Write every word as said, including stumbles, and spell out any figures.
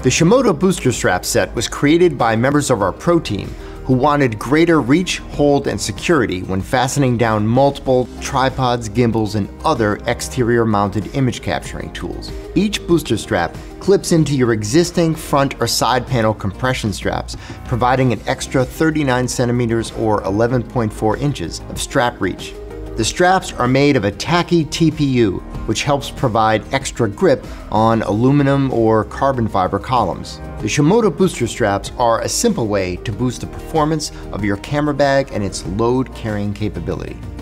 The Shimoda Booster Strap set was created by members of our pro team who wanted greater reach, hold, and security when fastening down multiple tripods, gimbals, and other exterior mounted image capturing tools. Each booster strap clips into your existing front or side panel compression straps, providing an extra thirty-nine centimeters or eleven point four inches of strap reach. The straps are made of a tacky T P U, which helps provide extra grip on aluminum or carbon fiber columns. The Shimoda Booster Straps are a simple way to boost the performance of your camera bag and its load carrying capability.